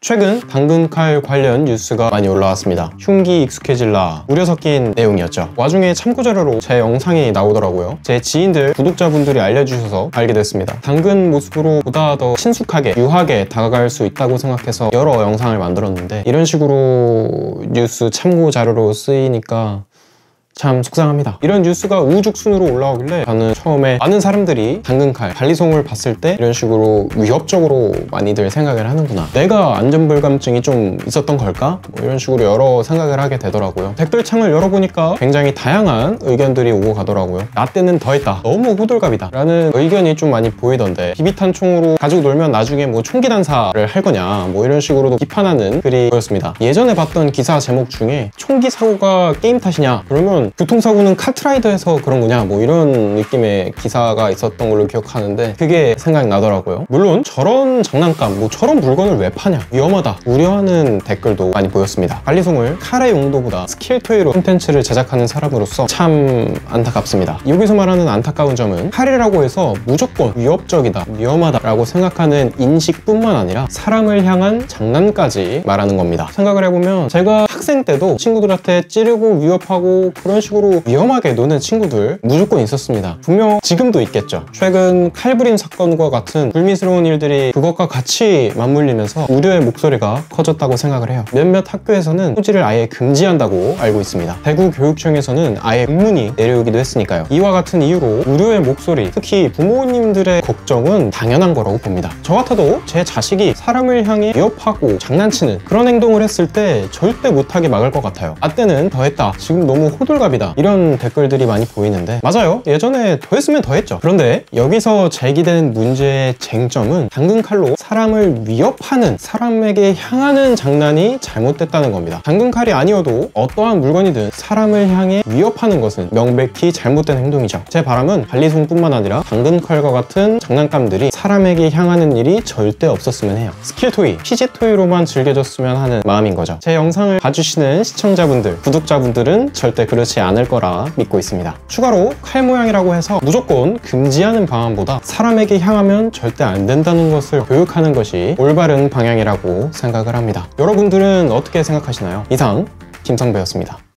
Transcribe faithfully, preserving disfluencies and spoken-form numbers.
최근 당근칼 관련 뉴스가 많이 올라왔습니다. 흉기 익숙해질라 우려 섞인 내용이었죠. 와중에 참고자료로 제 영상이 나오더라고요. 제 지인들, 구독자분들이 알려주셔서 알게 됐습니다. 당근 모습으로 보다 더 친숙하게, 유하게 다가갈 수 있다고 생각해서 여러 영상을 만들었는데 이런 식으로 뉴스 참고자료로 쓰이니까 참 속상합니다. 이런 뉴스가 우후죽순으로 올라오길래 저는 처음에 많은 사람들이 당근칼, 발리송을 봤을 때 이런 식으로 위협적으로 많이들 생각을 하는구나, 내가 안전불감증이 좀 있었던 걸까? 뭐 이런 식으로 여러 생각을 하게 되더라고요. 댓글창을 열어보니까 굉장히 다양한 의견들이 오고 가더라고요. 나 때는 더했다, 너무 호들갑이다 라는 의견이 좀 많이 보이던데, 비비탄 총으로 가지고 놀면 나중에 뭐 총기 단사를 할 거냐, 뭐 이런 식으로도 비판하는 글이 보였습니다. 예전에 봤던 기사 제목 중에 총기 사고가 게임 탓이냐, 그러면 교통사고는 카트라이더에서 그런 거냐, 뭐 이런 느낌의 기사가 있었던 걸로 기억하는데 그게 생각나더라고요. 물론 저런 장난감, 뭐 저런 물건을 왜 파냐, 위험하다, 우려하는 댓글도 많이 보였습니다. 발리송을 칼의 용도보다 스킬 토이로 콘텐츠를 제작하는 사람으로서 참 안타깝습니다. 여기서 말하는 안타까운 점은 칼이라고 해서 무조건 위협적이다, 위험하다 라고 생각하는 인식뿐만 아니라 사람을 향한 장난까지 말하는 겁니다. 생각을 해보면 제가 학생 때도 친구들한테 찌르고 위협하고 그런 식으로 위험하게 노는 친구들 무조건 있었습니다. 분명 지금도 있겠죠. 최근 칼부림 사건과 같은 불미스러운 일들이 그것과 같이 맞물리면서 우려의 목소리가 커졌다고 생각을 해요. 몇몇 학교에서는 소지를 아예 금지한다고 알고 있습니다. 대구 교육청에서는 아예 공문이 내려오기도 했으니까요. 이와 같은 이유로 우려의 목소리, 특히 부모님들의 걱정은 당연한 거라고 봅니다. 저 같아도 제 자식이 사람을 향해 위협하고 장난치는 그런 행동을 했을 때 절대 못하게 막을 것 같아요. 나 때는 더했다, 지금 너무 호들갑이다, 이런 댓글들이 많이 보이는데 맞아요, 예전에 더 했으면 더 했죠. 그런데 여기서 제기되는 문제의 쟁점은 당근칼로 사람을 위협하는, 사람에게 향하는 장난이 잘못됐다는 겁니다. 당근칼이 아니어도 어떠한 물건이든 사람을 향해 위협하는 것은 명백히 잘못된 행동이죠. 제 바람은 발리송뿐만 아니라 당근칼과 같은 장난감들이 사람에게 향하는 일이 절대 없었으면 해요. 스킬토이, 피지토이로만 즐겨졌으면 하는 마음인 거죠. 제 영상을 봐주시는 시청자분들, 구독자분들은 절대 그렇지 않을 거라 믿고 있습니다. 추가로 칼 모양이라고 해서 무조건 금지하는 방안보다 사람에게 향하면 절대 안 된다는 것을 교육하는 것이 올바른 방향이라고 생각을 합니다. 여러분들은 어떻게 생각하시나요? 이상 김성배였습니다.